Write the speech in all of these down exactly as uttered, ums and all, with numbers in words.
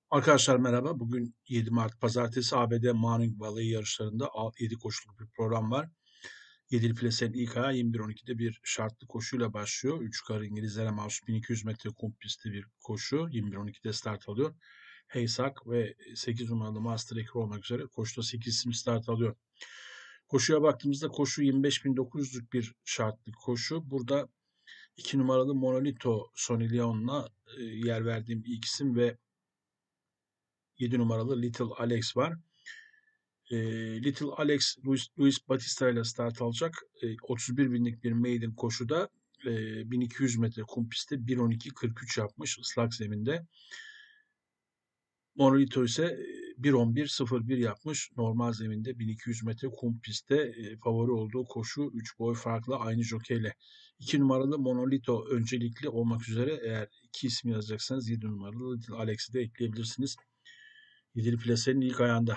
Arkadaşlar merhaba. Bugün yedi Mart Pazartesi A B D Morning Valley yarışlarında yedi koşuluk bir program var. Yedili Ples'in ilk ayağı yirmi bir on ikide bir şartlı koşuyla başlıyor. üç kar İngilizlere mahsus bin iki yüz metre kum pisti bir koşu. yirmi bir on ikide start alıyor. Haysak ve sekiz numaralı Master Ekri olmak üzere koşuda sekiz isim start alıyor. Koşuya baktığımızda koşu yirmi beş bin dokuz yüzlük bir şartlı koşu. Burada iki numaralı Monolito Sonny Leon'la e, yer verdiğim ilk isim ve yedi numaralı Little Alex var. E, Little Alex Luis, Luis Batista ile start alacak. E, otuz bir binlik bir maiden koşuda e, bin iki yüz metre kum pistte bir on iki kırk üç yapmış ıslak zeminde. Monolito ise bir on bir sıfır bir yapmış normal zeminde bin iki yüz metre kum pistte e, favori olduğu koşu üç boy farklı aynı jokeyle. iki numaralı Monolito öncelikli olmak üzere eğer iki ismi yazacaksanız yedi numaralı Little Alex'i de ekleyebilirsiniz. Yedili plasenin ilk ayağında.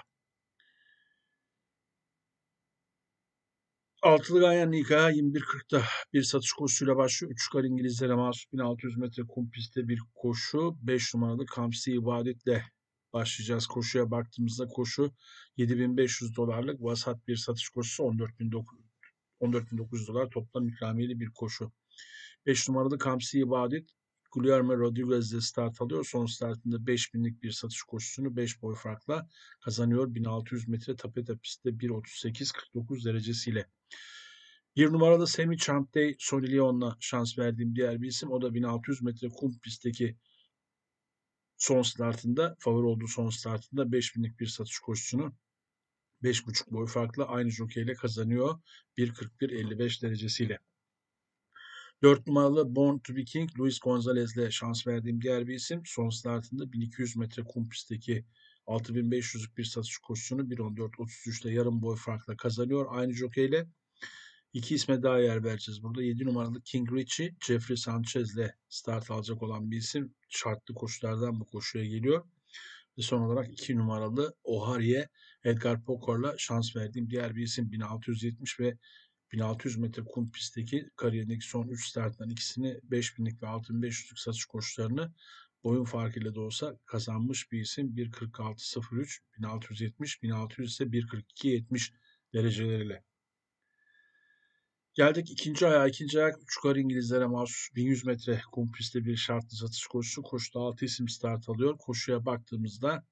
Altılı Ganyan'ın ilk ayağı yirmi bir kırkta bir satış koşusuyla başlıyor. üç kar İngilizlere mahsus bin altı yüz metre kum pistte bir koşu. beş numaralı Kamsi İbadet'le başlayacağız. Koşuya baktığımızda koşu yedi bin beş yüz dolarlık vasat bir satış koşusu on dört bin dokuz yüz dolar toplam ikramiyeli bir koşu. beş numaralı Kamsi İbadet Guillermo Rodriguez'le start alıyor. Son startında beş binlik bir satış koşusunu beş boy farkla kazanıyor. bin altı yüz metre tapeta pistte bir otuz sekiz kırk dokuz derecesiyle. Bir numaralı Semi Champtey Sonny Leon'la şans verdiğim diğer bir isim. O da bin altı yüz metre kum pistteki son startında, favori olduğu son startında beş binlik bir satış koşusunu beş buçuk boy farkla aynı jokeyle kazanıyor. bir kırk bir elli beş derecesiyle. dört numaralı Born to be King Luis Gonzalez'le şans verdiğim diğer bir isim. Son startında bin iki yüz metre kum pistteki altı bin beş yüzlük bir satış koşusunu bir on dört otuz üçte yarım boy farkla kazanıyor. Aynı jokeyle. İki isme daha yer vereceğiz. Burada yedi numaralı King Richie, Jeffrey Sanchez'le start alacak olan bir isim. Şartlı koşulardan bu koşuya geliyor. Ve son olarak iki numaralı Oharie, Edgar Pokor'la şans verdiğim diğer bir isim bin altı yüz yetmiş ve bin altı yüz metre kum pistteki kariyerindeki son üç starttan ikisini beş binlik ve altı bin beş yüzlük satış koşularını boyun farkıyla da olsa kazanmış bir isim. bir kırk altı sıfır üç, bin altı yüz yetmiş, bin altı yüz ise bir kırk iki yetmiş dereceleriyle. Geldik ikinci ayağa. İkinci ayak üç kar İngilizlere mahsus bin yüz metre kum pistte bir şartlı satış koşusu. Koşuda altı isim start alıyor. Koşuya baktığımızda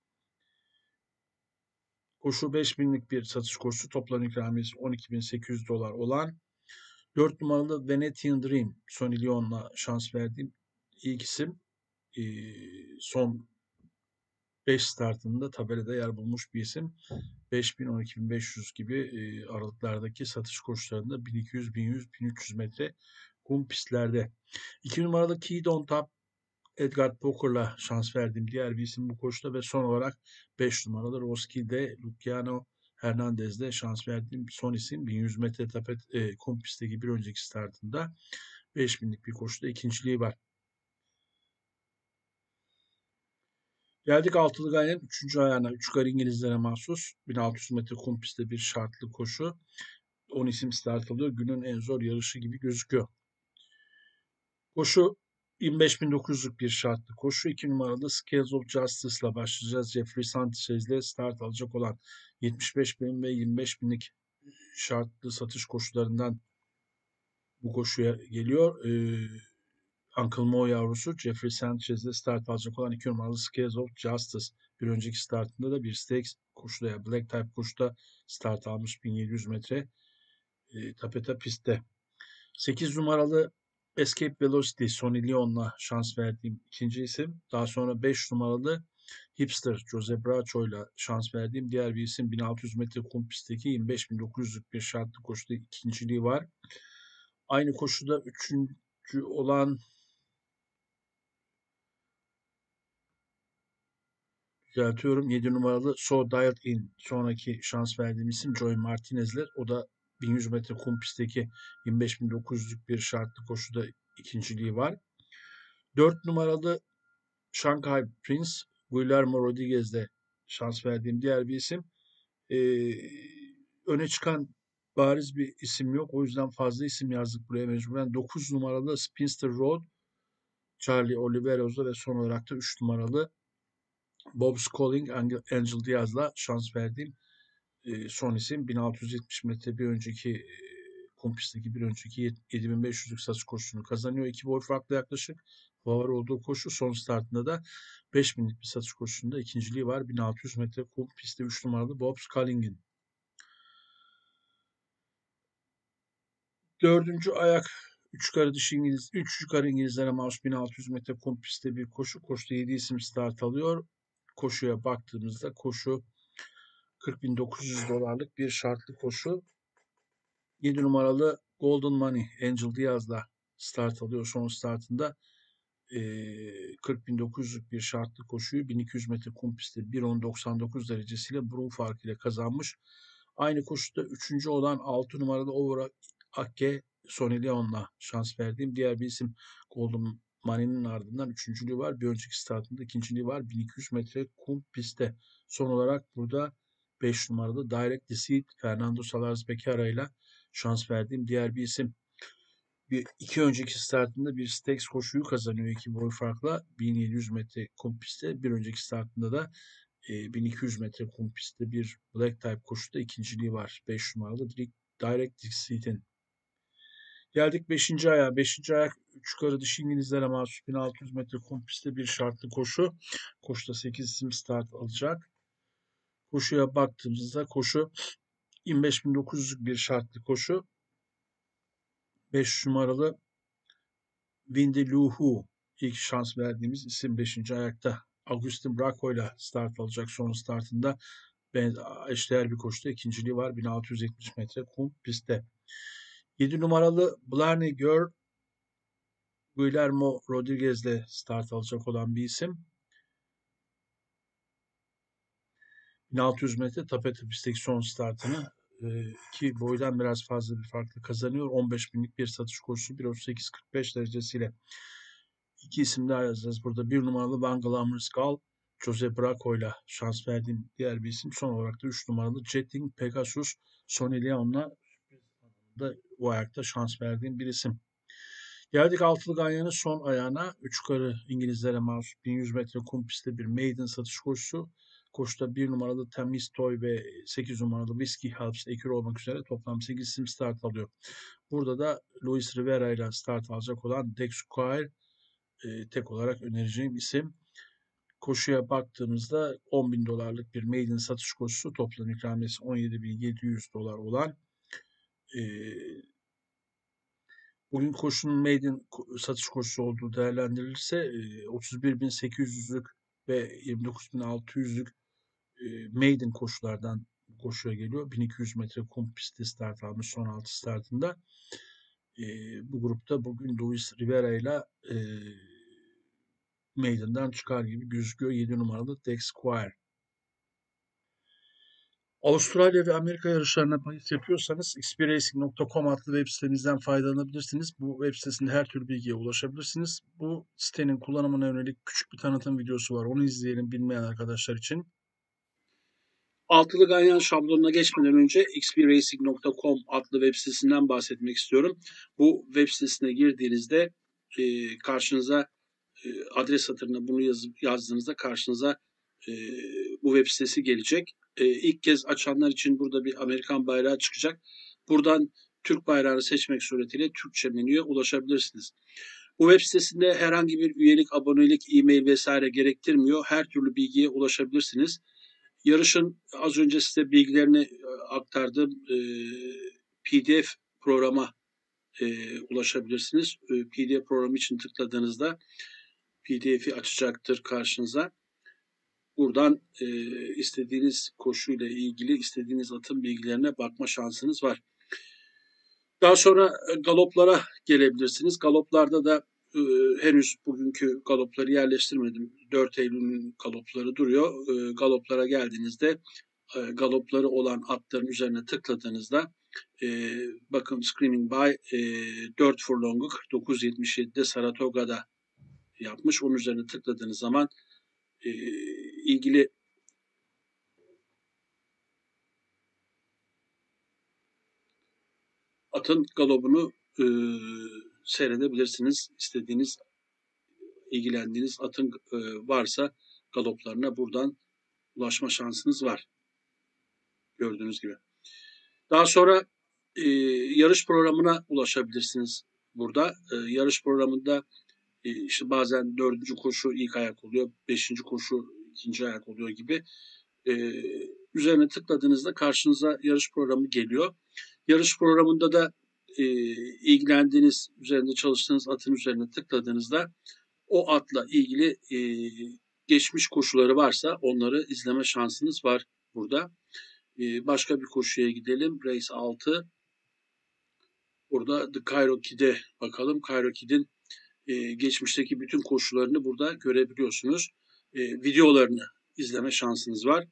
koşu beş binlik bir satış koşusu. Toplam ikramiyesi on iki bin sekiz yüz dolar olan dört numaralı Venetian Dream Sonny Leon'la şans verdiğim ilk isim. Ee, son beş startında tabelada yer bulmuş bir isim. beş bin on iki bin beş yüz gibi e, aralıklardaki satış koşularında bin iki yüz bin yüz bin üç yüz metre kum pistlerde. iki numaralı Key Don't Tap Edgar Poker'la şans verdiğim diğer bir isim bu koşuda ve son olarak beş numaralı Roskilde Luciano Hernandez'de şans verdiğim son isim bin yüz metre tapet e, kum pistteki bir önceki startında beş binlik bir koşuda ikinciliği var. Geldik altılı gayenin üçüncü ayağına. üç kar İngilizlere mahsus bin altı yüz metre kum pistte bir şartlı koşu. on isim start alıyor. Günün en zor yarışı gibi gözüküyor. Koşu yirmi beş bin dokuz yüzlük bir şartlı koşu. iki numaralı Scales of Justice'la başlayacağız. Jeffrey Sanchez'le start alacak olan yetmiş beş bin ve yirmi beş binlik şartlı satış koşularından bu koşuya geliyor. Ee, Uncle Mo yavrusu Jeffrey Sanchez'le start alacak olan iki numaralı Scales of Justice. Bir önceki startında da bir stakes koşuda ya Black Type koşuda start almış bin yedi yüz metre e, tapeta pistte. sekiz numaralı Escape Velocity Sonny Leon'la şans verdiğim ikinci isim. Daha sonra beş numaralı Hipster Jose Bracho'yla şans verdiğim diğer bir isim. bin altı yüz metre kum pistteki yirmi beş bin dokuz yüzlük bir şartlı koşuda ikinciliği var. Aynı koşuda üçüncü olan düzeltiyorum yedi numaralı So Dialed In sonraki şans verdiğim isim Joey Martinez'le. O da bin yüz metre kum pistteki yirmi beş bin dokuz yüzlük bir şartlı koşuda ikinciliği var. dört numaralı Shanghai Prince Guillermo Rodriguez'de şans verdiğim diğer bir isim. Ee, öne çıkan bariz bir isim yok. O yüzden fazla isim yazdık buraya mecburen. dokuz numaralı Spinster Road Charlie Oliveira'da ve son olarak da üç numaralı Bob Sculling, Angel, Angel Diaz'la şans verdiğim e, son isim. bin altı yüz yetmiş metre bir önceki e, kum pistteki bir önceki yedi bin beş yüzlük satış koşusunu kazanıyor. İki boy farklı yaklaşık. Favori olduğu koşu son startında da beş binlik bir satış koşusunda ikinciliği var. bin altı yüz metre kum pistte üç numaralı Bob Sculling'in. Dördüncü ayak üç yukarı dişi İngiliz, üç yukarı İngilizlere mahsus bin altı yüz metre kum pistte bir koşu. Koşuda yedi isim start alıyor. Koşuya baktığımızda koşu kırk bin dokuz yüz dolarlık bir şartlı koşu. yedi numaralı Golden Money Angel Diaz'la start alıyor son startında. Ee, kırk bin dokuz yüzlük bir şartlı koşuyu bin iki yüz metre kum pistte bir on doksan dokuz derecesiyle burun farkıyla kazanmış. Aynı koşuda üçüncü olan altı numaralı Over Akke Sonny Leon'la şans verdiğim diğer bir isim Golden Money'nin ardından üçüncülüğü var. Bir önceki startında ikinciliği var. bin iki yüz metre kum pistte. Son olarak burada beş numaralı Direct Deceit Fernando Salaz Becerra ile şans verdiğim diğer bir isim. Bir, iki önceki startında bir Stakes koşuyu kazanıyor iki boy farkla. bin yedi yüz metre kum pistte. Bir önceki startında da e, bin iki yüz metre kum pistte bir Black Type koşuda ikinciliği var. beş numaralı Direct Deceit'in. Geldik beşinci ayağa. beşinci ayak üç yukarı dişi İngilizlere mahsus bin altı yüz metre kum pistte bir şartlı koşu. Koşuda sekiz isim start alacak. Koşuya baktığımızda koşu yirmi beş bin dokuz yüzlük bir şartlı koşu. beş numaralı Windy Luhu ilk şans verdiğimiz isim beşinci ayakta. Agustin Bracco ile start alacak son startında. Eşdeğer bir koşuda ikinciliği var. bin altı yüz yetmiş metre kum pistte. yedi numaralı Blarney Girl Guillermo Rodriguez ile start alacak olan bir isim. bin altı yüz metre tapete pistteki son startını ki boydan biraz fazla bir farklı kazanıyor. on beş binlik bir satış koşusu bir otuz sekiz kırk beş derecesiyle. İki isim daha yazacağız burada. Bir numaralı Van Glamorous Gal, Jose Bracco ile şans verdiğim diğer bir isim. Son olarak da üç numaralı Jetting Pegasus, Sonny Leon'la da bu ayakta şans verdiğim bir isim. Geldik altılı ganyanın son ayağına. Üç yukarı İngilizlere mahsus bin yüz metre kum pistte bir maiden satış koşusu. Koşuda bir numaralı Temiz Toy ve sekiz numaralı Whiskey Helps ekür olmak üzere toplam sekiz isim start alıyor. Burada da Luis Rivera ile start alacak olan Dex Squire e, tek olarak önereceğim isim. Koşuya baktığımızda on bin dolarlık bir maiden satış koşusu, toplam ikramiyesi on yedi bin yedi yüz dolar olan e, bugün koşunun maiden satış koşusu olduğu değerlendirilirse e, otuz bir bin sekiz yüzlük ve yirmi dokuz bin altı yüzlük e, maiden koşulardan koşuya geliyor. bin iki yüz metre kum pistte start almış son altı startında. E, bu grupta bugün Luis Rivera ile e, meydandan çıkar gibi gözüküyor. yedi numaralı Dex Squire. Avustralya ve Amerika yarışlarına bahis yapıyorsanız x bir racing nokta com adlı web sitemizden faydalanabilirsiniz. Bu web sitesinde her türlü bilgiye ulaşabilirsiniz. Bu sitenin kullanımına yönelik küçük bir tanıtım videosu var. Onu izleyelim bilmeyen arkadaşlar için. Altılı ganyan şablonuna geçmeden önce x bir racing nokta com adlı web sitesinden bahsetmek istiyorum. Bu web sitesine girdiğinizde e, karşınıza e, adres satırına bunu yazıp yazdığınızda karşınıza e, bu web sitesi gelecek. E, ilk kez açanlar için burada bir Amerikan bayrağı çıkacak. Buradan Türk bayrağını seçmek suretiyle Türkçe menüye ulaşabilirsiniz. Bu web sitesinde herhangi bir üyelik, abonelik, e-mail vesaire gerektirmiyor. Her türlü bilgiye ulaşabilirsiniz. Yarışın az önce size bilgilerini aktardığım e, P D F programa e, ulaşabilirsiniz. E, P D F programı için tıkladığınızda P D F'i açacaktır karşınıza. Buradan e, istediğiniz koşuyla ilgili istediğiniz atın bilgilerine bakma şansınız var. Daha sonra galoplara gelebilirsiniz. Galoplarda da e, henüz bugünkü galopları yerleştirmedim. dört Eylül'ün galopları duruyor. E, galoplara geldiğinizde e, galopları olan atların üzerine tıkladığınızda e, bakın Screaming By e, dört furlong'u kırk dokuz yetmiş yedi'de Saratoga'da yapmış. Onun üzerine tıkladığınız zaman e, ilgili atın galobunu e, seyredebilirsiniz. İstediğiniz, ilgilendiğiniz atın e, varsa galoplarına buradan ulaşma şansınız var. Gördüğünüz gibi. Daha sonra e, yarış programına ulaşabilirsiniz burada. E, yarış programında e, işte bazen dördüncü koşu ilk ayak oluyor, beşinci koşu ikinci ayak oluyor gibi. E, üzerine tıkladığınızda karşınıza yarış programı geliyor. Yarış programında da e, ilgilendiğiniz, üzerinde çalıştığınız atın üzerine tıkladığınızda o atla ilgili e, geçmiş koşuları varsa onları izleme şansınız var burada. E, başka bir koşuya gidelim. Race altı. Burada The Cairo Kid'e bakalım. Cairo Kid'in e, geçmişteki bütün koşularını burada görebiliyorsunuz. E, videolarını izleme şansınız var.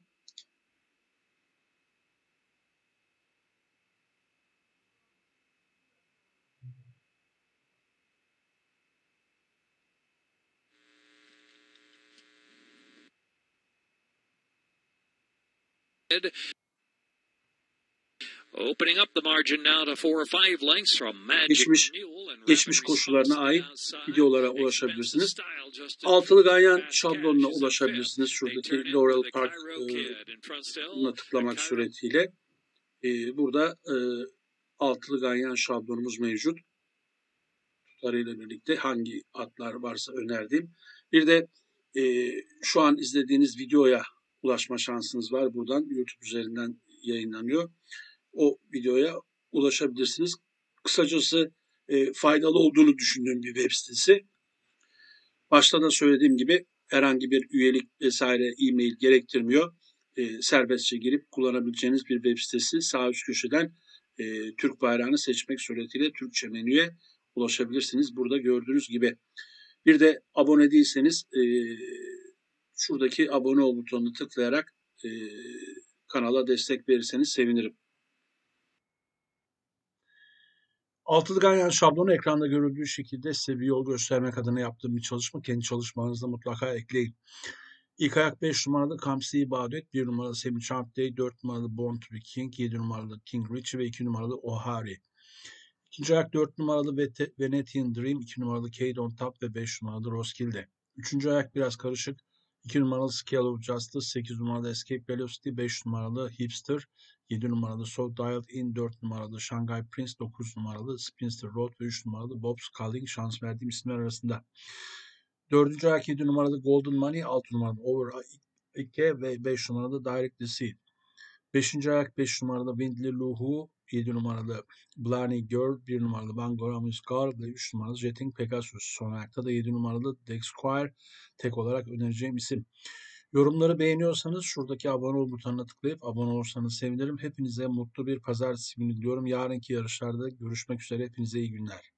Opening up the margin now to four or five lengths from Magic Geçmiş, Mule and geçmiş rapid koşularına response ait to the outside. videolara Expensive ulaşabilirsiniz. style just in Altılı front of ganyan Fast şablonuna Cash is in ulaşabilirsiniz. fifth. They Şuradaki turn into Laurel the Park Cairo e, Kid in front still. buna The tıklamak Cairo suretiyle e, burada e, altılı ganyan şablonumuz mevcut. Tutarıyla birlikte hangi atlar varsa önerdiğim. Bir de e, şu an izlediğiniz videoya ulaşma şansınız var. Buradan YouTube üzerinden yayınlanıyor. O videoya ulaşabilirsiniz. Kısacası e, faydalı olduğunu düşündüğüm bir web sitesi. Başta da söylediğim gibi herhangi bir üyelik vesaire e-mail gerektirmiyor. E, serbestçe girip kullanabileceğiniz bir web sitesi. Sağ üst köşeden e, Türk bayrağını seçmek suretiyle Türkçe menüye ulaşabilirsiniz. Burada gördüğünüz gibi. Bir de abone değilseniz e, şuradaki abone ol butonunu tıklayarak e, kanala destek verirseniz sevinirim. Altılı ganyan şablonu ekranda görüldüğü şekilde size bir yol göstermek adına yaptığım bir çalışma. Kendi çalışmanızda mutlaka ekleyin. İlk ayak beş numaralı Kamsi Badet, bir numaralı Semi Champ Day, dört numaralı Born to be King, yedi numaralı King Richie ve iki numaralı O'Hari. İkinci ayak dört numaralı Venetian Dream, iki numaralı Kate on Top ve beş numaralı Roskilde. Üçüncü ayak biraz karışık. iki numaralı Scale of Justice, sekiz numaralı Escape Velocity, beş numaralı Hipster, yedi numaralı So Dialed In, dört numaralı Shanghai Prince, dokuz numaralı Spinster Road ve üç numaralı Bob's Calling şans verdiğim isimler arasında. Dördüncü ayak yedi numaralı Golden Money, altı numaralı Over iki ve beş numaralı Direct Deceit. Beşinci ayak beş numaralı Windley Luhu, yedi numaralı Blarney Girl, bir numaralı Van Goramus Gar ve üç numaralı Jetting Pegasus. Son ayakta da yedi numaralı Dex Squire tek olarak önereceğim isim. Yorumları beğeniyorsanız şuradaki abone ol butonuna tıklayıp abone olursanız sevinirim. Hepinize mutlu bir pazartesi günü diliyorum. Yarınki yarışlarda görüşmek üzere. Hepinize iyi günler.